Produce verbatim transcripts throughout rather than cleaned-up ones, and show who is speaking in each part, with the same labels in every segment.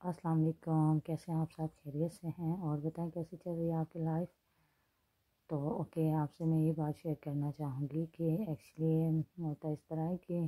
Speaker 1: السلام علیکم، کیسے ہیں آپ سب؟ خیریت سے ہیں؟ اور بتائیں کیسی چل رہی ہے آپ کی لائف؟ تو اوکے، آپ سے میں یہ بات شیئر کرنا چاہوں گی کہ ایکچولی ہوتا اس طرح ہے کہ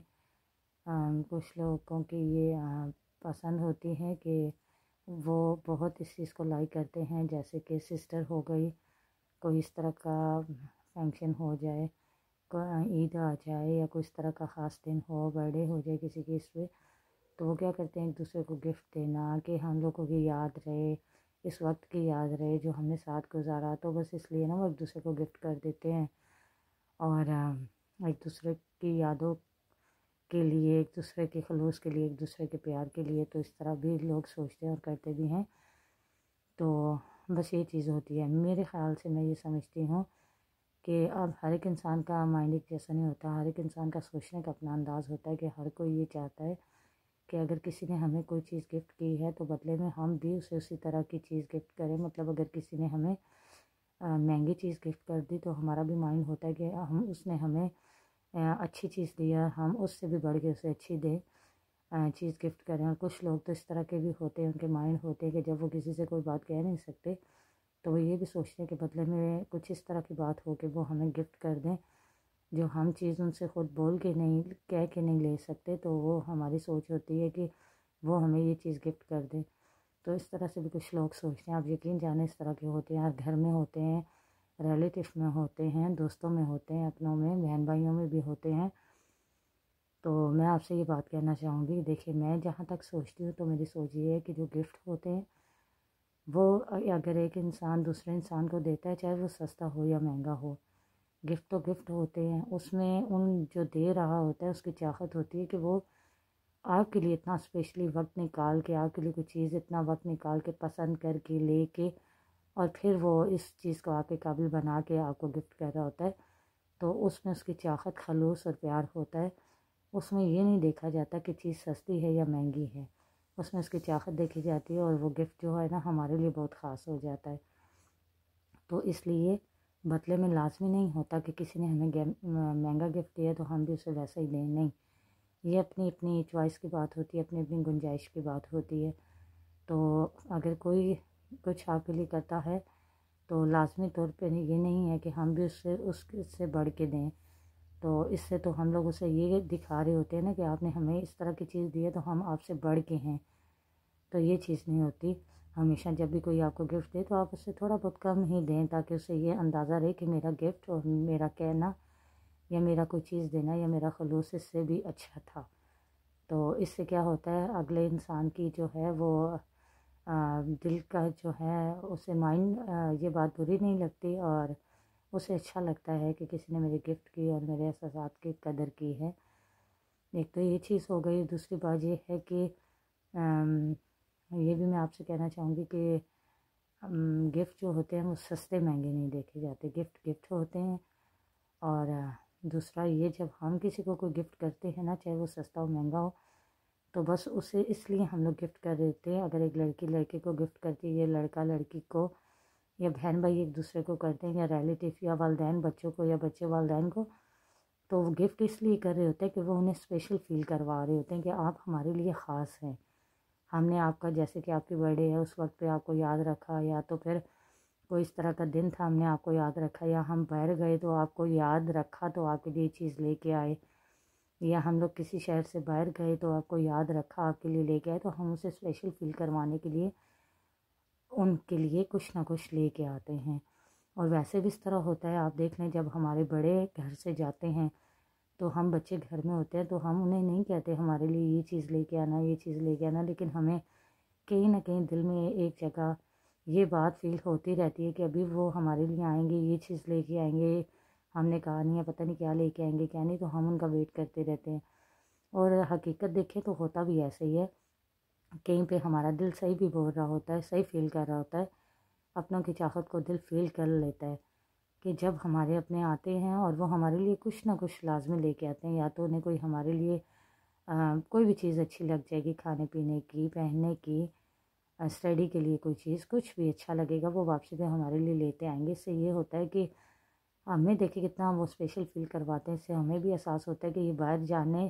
Speaker 1: آم، کچھ لوگوں کی یہ آ، پسند ہوتی ہے کہ وہ بہت اس چیز کو لائک کرتے ہیں، جیسے کہ سسٹر ہو گئی، کوئی اس طرح کا فنکشن ہو جائے، کوئی عید آ جائے یا کوئی اس طرح کا خاص دن ہو، برتھ ڈے ہو جائے کسی کی، اس پہ تو وہ کیا کرتے ہیں ایک دوسرے کو گفٹ دینا کہ ہم لوگوں کی یاد رہے، اس وقت کی یاد رہے جو ہم نے ساتھ گزارا، تو بس اس لیے نا وہ ایک دوسرے کو گفٹ کر دیتے ہیں اور ایک دوسرے کی یادوں کے لیے، ایک دوسرے کے خلوص کے لیے، ایک دوسرے کے پیار کے لیے، تو اس طرح بھی لوگ سوچتے ہیں اور کرتے بھی ہیں۔ تو بس یہ چیز ہوتی ہے میرے خیال سے، میں یہ سمجھتی ہوں کہ اب ہر ایک انسان کا مائنڈ ایک جیسا نہیں ہوتا، ہر ایک انسان کا سوچنے کا اپنا انداز ہوتا ہے کہ ہر کوئی یہ چاہتا ہے کہ اگر کسی نے ہمیں کوئی چیز گفٹ کی ہے تو بدلے میں ہم بھی اسے اسی طرح کی چیز گفٹ کریں۔ مطلب اگر کسی نے ہمیں مہنگی چیز گفٹ کر دی تو ہمارا بھی مائنڈ ہوتا ہے کہ ہم اس نے ہمیں اچھی چیز دیا، ہم اس سے بھی بڑھ کے اسے اچھی دیں چیز گفٹ کریں۔ اور کچھ لوگ تو اس طرح کے بھی ہوتے ہیں، ان کے مائنڈ ہوتے ہیں کہ جب وہ کسی سے کوئی بات کہہ نہیں سکتے تو وہ یہ بھی سوچتے ہیں کہ بدلے میں کچھ اس طرح کی بات ہو کہ وہ ہمیں گفٹ کر دیں جو ہم چیز ان سے خود بول کے نہیں، کہہ کے نہیں لے سکتے، تو وہ ہماری سوچ ہوتی ہے کہ وہ ہمیں یہ چیز گفٹ کر دیں۔ تو اس طرح سے بھی کچھ لوگ سوچتے ہیں، آپ یقین جانیں اس طرح کے ہوتے ہیں، ہر گھر میں ہوتے ہیں، ریلیٹیو میں ہوتے ہیں، دوستوں میں ہوتے ہیں، اپنوں میں، بہن بھائیوں میں بھی ہوتے ہیں۔ تو میں آپ سے یہ بات کہنا چاہوں گی، دیکھیے میں جہاں تک سوچتی ہوں تو میری سوچ یہ ہے کہ جو گفٹ ہوتے ہیں وہ اگر ایک انسان دوسرے انسان کو دیتا ہے، چاہے وہ سستا ہو یا مہنگا ہو، گفٹ تو گفٹ ہوتے ہیں، اس میں ان جو دے رہا ہوتا ہے اس کی چاہت ہوتی ہے کہ وہ آپ کے لیے اتنا اسپیشلی وقت نکال کے، آپ کے لیے کوئی چیز اتنا وقت نکال کے پسند کر کے لے کے اور پھر وہ اس چیز کو آپ کے قابل بنا کے آپ کو گفٹ کر رہا ہوتا ہے، تو اس میں اس کی چاہت، خلوص اور پیار ہوتا ہے۔ اس میں یہ نہیں دیکھا جاتا کہ چیز سستی ہے یا مہنگی ہے، اس میں اس کی چاہت دیکھی جاتی ہے اور وہ گفٹ جو ہے نا ہمارے لیے بہت خاص ہو جاتا ہے۔ تو اس لیے بدلے میں لازمی نہیں ہوتا کہ کسی نے ہمیں مہنگا گفٹ دیا تو ہم بھی اسے ویسا ہی دیں، نہیں، یہ اپنی اپنی چوائس کی بات ہوتی ہے، اپنی اپنی گنجائش کی بات ہوتی ہے۔ تو اگر کوئی کچھ آپ کے لیے کرتا ہے تو لازمی طور پہ یہ نہیں ہے کہ ہم بھی اس سے اس سے بڑھ کے دیں، تو اس سے تو ہم لوگ اسے یہ دکھا رہے ہوتے ہیں نا کہ آپ نے ہمیں اس طرح کی چیز دی ہے تو ہم آپ سے بڑھ کے ہیں، تو یہ چیز نہیں ہوتی۔ ہمیشہ جب بھی کوئی آپ کو گفٹ دے تو آپ اسے تھوڑا بہت کم ہی دیں تاکہ اسے یہ اندازہ رہے کہ میرا گفٹ اور میرا کہنا یا میرا کوئی چیز دینا یا میرا خلوص اس سے بھی اچھا تھا۔ تو اس سے کیا ہوتا ہے، اگلے انسان کی جو ہے وہ دل کا جو ہے اسے مائنڈ یہ بات بری نہیں لگتی اور اسے اچھا لگتا ہے کہ کسی نے میرے گفٹ کی اور میرے احساسات کی قدر کی ہے۔ ایک تو یہ چیز ہو گئی، دوسری بات یہ ہے کہ یہ بھی میں آپ سے کہنا چاہوں گی کہ گفٹ جو ہوتے ہیں وہ سستے مہنگے نہیں دیکھے جاتے، گفٹ گفٹ ہوتے ہیں۔ اور دوسرا یہ، جب ہم کسی کو کوئی گفٹ کرتے ہیں نا، چاہے وہ سستا ہو مہنگا ہو، تو بس اسے اس لیے ہم لوگ گفٹ کر دیتے ہیں۔ اگر ایک لڑکی لڑکے کو گفٹ کرتی ہے یا لڑکا لڑکی کو یا بہن بھائی ایک دوسرے کو کرتے ہیں یا ریلیٹیو یا والدین بچوں کو یا بچے والدین کو، تو وہ گفٹ اس لیے کر رہے ہوتے ہیں کہ وہ انہیں اسپیشل فیل کروا رہے ہوتے ہیں کہ آپ ہمارے لیے خاص ہیں، ہم نے آپ کا، جیسے کہ آپ کی برتھ ڈے ہے اس وقت پہ آپ کو یاد رکھا، یا تو پھر کوئی اس طرح کا دن تھا ہم نے آپ کو یاد رکھا، یا ہم باہر گئے تو آپ کو یاد رکھا تو آپ کے لیے چیز لے کے آئے، یا ہم لوگ کسی شہر سے باہر گئے تو آپ کو یاد رکھا، آپ کے لیے لے کے آئے، تو ہم اسے اسپیشل فیل کروانے کے لیے ان کے لیے کچھ نہ کچھ لے کے آتے ہیں۔ اور ویسے بھی اس طرح ہوتا ہے، آپ دیکھ لیں جب ہمارے بڑے گھر سے جاتے ہیں تو ہم بچے گھر میں ہوتے ہیں تو ہم انہیں نہیں کہتے ہمارے لیے یہ چیز لے کے آنا، یہ چیز لے کے آنا، لیکن ہمیں کہیں نہ کہیں دل میں ایک جگہ یہ بات فیل ہوتی رہتی ہے کہ ابھی وہ ہمارے لیے آئیں گے، یہ چیز لے کے آئیں گے، ہم نے کہا نہیں ہے، پتہ نہیں کیا لے کے آئیں گے کیا نہیں، تو ہم ان کا ویٹ کرتے رہتے ہیں۔ اور حقیقت دیکھیں تو ہوتا بھی ایسے ہی ہے، کہیں پہ ہمارا دل صحیح بھی بول رہا ہوتا ہے، صحیح فیل کر رہا ہوتا ہے، اپنوں کی چاہت کو دل فیل کر لیتا ہے کہ جب ہمارے اپنے آتے ہیں اور وہ ہمارے لیے کچھ نہ کچھ لازمی لے کے آتے ہیں، یا تو انہیں کوئی ہمارے لیے کوئی بھی چیز اچھی لگ جائے گی، کھانے پینے کی، پہننے کی، اسٹڈی کے لیے کوئی چیز، کچھ بھی اچھا لگے گا وہ واپسی پہ ہمارے لیے لیتے آئیں گے۔ اس سے یہ ہوتا ہے کہ ہمیں دیکھیں کتنا وہ اسپیشل فیل کرواتے ہیں، اس سے ہمیں بھی احساس ہوتا ہے کہ یہ باہر جانے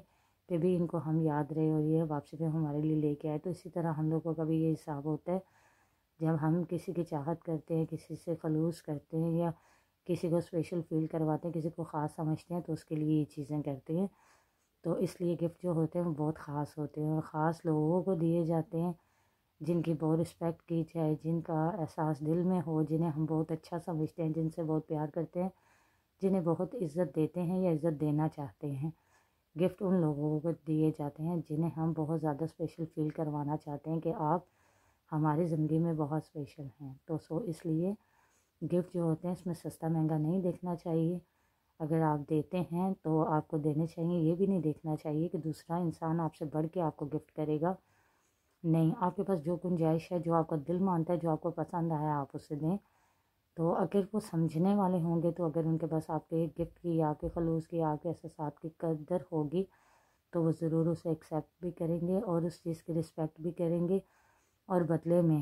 Speaker 1: پہ بھی ان کو ہم یاد رہے اور یہ واپسی پہ ہمارے لیے لے کے آئے. تو اسی طرح ہم لوگوں کا بھی یہ حساب ہوتا ہے جب ہم کسی کی چاہت کرتے ہیں، کسی سے خلوص کرتے ہیں یا کسی کو اسپیشل فیل کرواتے ہیں، کسی کو خاص سمجھتے ہیں، تو اس کے لیے یہ چیزیں کرتے ہیں. تو اس لیے گفٹ جو ہوتے ہیں وہ بہت خاص ہوتے ہیں اور خاص لوگوں کو دیے جاتے ہیں جن کی بہت رسپیکٹ کی جائے، جن کا احساس دل میں ہو، جنہیں ہم بہت اچھا سمجھتے ہیں، جن سے بہت پیار کرتے ہیں، جنہیں بہت عزت دیتے ہیں یا عزت دینا چاہتے ہیں. گفٹ ان لوگوں کو دیے جاتے ہیں جنہیں ہم بہت زیادہ اسپیشل فیل کروانا چاہتے ہیں کہ آپ ہماری زندگی میں بہت اسپیشل ہیں. تو سو اس لیے گفٹ جو ہوتے ہیں اس میں سستا مہنگا نہیں دیکھنا چاہیے. اگر آپ دیتے ہیں تو آپ کو دینے چاہیے. یہ بھی نہیں دیکھنا چاہیے کہ دوسرا انسان آپ سے بڑھ کے آپ کو گفٹ کرے گا. نہیں، آپ کے پاس جو گنجائش ہے، جو آپ کا دل مانتا ہے، جو آپ کو پسند آیا آپ اسے دیں. تو اگر وہ سمجھنے والے ہوں گے، تو اگر ان کے پاس آپ کے گفٹ کی یا آپ کے خلوص کی یا آپ کے احساسات کی قدر ہوگی تو وہ ضرور اسے ایکسیپٹ بھی کریں گے اور اس چیز کی رسپیکٹ بھی کریں گے، اور بدلے میں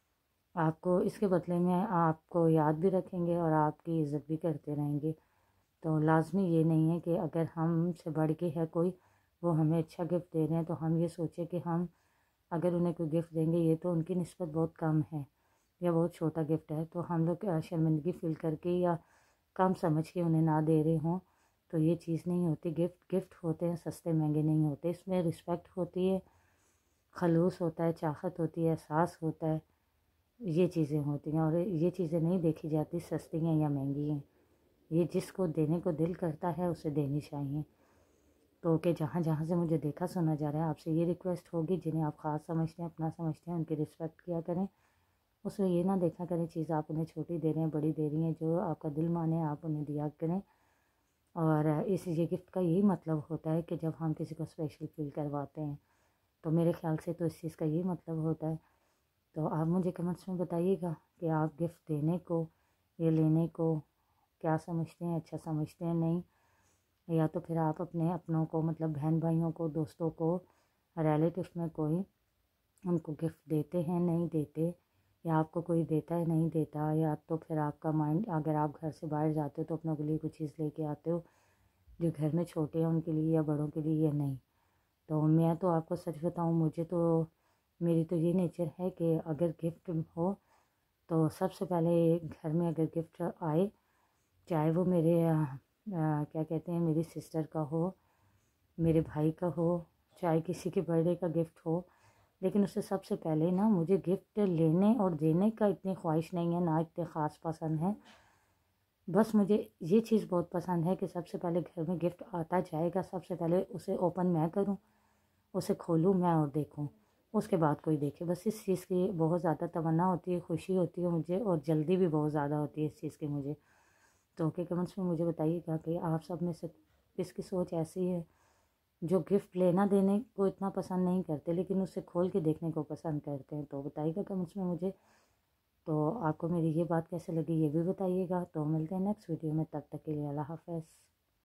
Speaker 1: آپ کو اس کے بدلے میں آپ کو یاد بھی رکھیں گے اور آپ کی عزت بھی کرتے رہیں گے. تو لازمی یہ نہیں ہے کہ اگر ہم سے بڑھ کے ہے کوئی، وہ ہمیں اچھا گفٹ دے رہے ہیں تو ہم یہ سوچیں کہ ہم اگر انہیں کوئی گفٹ دیں گے یہ تو ان کی نسبت بہت کم ہے یا بہت چھوٹا گفٹ ہے، تو ہم لوگ شرمندگی فیل کر کے یا کم سمجھ کے انہیں نہ دے رہے ہوں. تو یہ چیز نہیں ہوتی. گفٹ گفٹ ہوتے ہیں، سستے مہنگے نہیں ہوتے. اس میں رسپیکٹ ہوتی ہے، خلوص ہوتا ہے، چاہت ہوتی ہے، احساس ہوتا ہے. یہ چیزیں ہوتی ہیں اور یہ چیزیں نہیں دیکھی جاتی سستی ہیں یا مہنگی ہیں. یہ جس کو دینے کو دل کرتا ہے اسے دینی چاہیے. تو کہ جہاں جہاں سے مجھے دیکھا سنا جا رہا ہے، آپ سے یہ ریکویسٹ ہوگی جنہیں آپ خاص سمجھتے ہیں، اپنا سمجھتے ہیں، ان کی رسپیکٹ کیا کریں. اس میں یہ نہ دیکھا کریں چیز آپ انہیں چھوٹی دے رہے ہیں، بڑی دے رہی ہیں. جو آپ کا دل مانے آپ انہیں دیا کریں. اور اس یہ گفٹ کا یہی مطلب ہوتا ہے کہ جب ہم کسی کو اسپیشل فیل کرواتے ہیں تو میرے خیال سے تو اس چیز کا یہی مطلب ہوتا ہے. تو آپ مجھے کمنٹس میں بتائیے گا کہ آپ گفٹ دینے کو یا لینے کو کیا سمجھتے ہیں، اچھا سمجھتے ہیں نہیں، یا تو پھر آپ اپنے اپنوں کو مطلب بہن بھائیوں کو، دوستوں کو، ریلیٹیوز میں کوئی ان کو گفٹ دیتے ہیں نہیں دیتے، یا آپ کو کوئی دیتا ہے نہیں دیتا، یا تو پھر آپ کا مائنڈ اگر آپ گھر سے باہر جاتے ہو تو اپنوں کے لیے کوئی چیز لے کے آتے ہو جو گھر میں چھوٹے ہیں ان کے لیے یا بڑوں کے لیے یا نہیں. تو میں تو آپ کو سچ بتاؤں، مجھے تو میری تو یہ نیچر ہے کہ اگر گفٹ ہو تو سب سے پہلے گھر میں اگر گفٹ آئے، چاہے وہ میرے کیا کہتے ہیں میری سسٹر کا ہو، میرے بھائی کا ہو، چاہے کسی کے برتھ ڈے کا گفٹ ہو، لیکن اس سے سب سے پہلے نا مجھے گفٹ لینے اور دینے کا اتنی خواہش نہیں ہے، نہ اتنے خاص پسند ہے. بس مجھے یہ چیز بہت پسند ہے کہ سب سے پہلے گھر میں گفٹ آتا جائے گا، سب سے پہلے اسے اوپن میں کروں، اسے کھولوں میں اور دیکھوں، اس کے بعد کوئی دیکھے. بس اس چیز کی بہت زیادہ تمنا ہوتی ہے، خوشی ہوتی ہے مجھے، اور جلدی بھی بہت زیادہ ہوتی ہے اس چیز کی مجھے. تو کہ کمنٹس میں مجھے بتائیے گا کہ آپ سب میں سے کس کی سوچ ایسی ہے جو گفٹ لینا دینے کو اتنا پسند نہیں کرتے لیکن اسے کھول کے دیکھنے کو پسند کرتے ہیں. تو بتائیے گا کمنٹس میں مجھے. تو آپ کو میری یہ بات کیسے لگی یہ بھی بتائیے گا. تو ملتے ہیں نیکسٹ ویڈیو میں، تب تک کے لیے اللہ حافظ.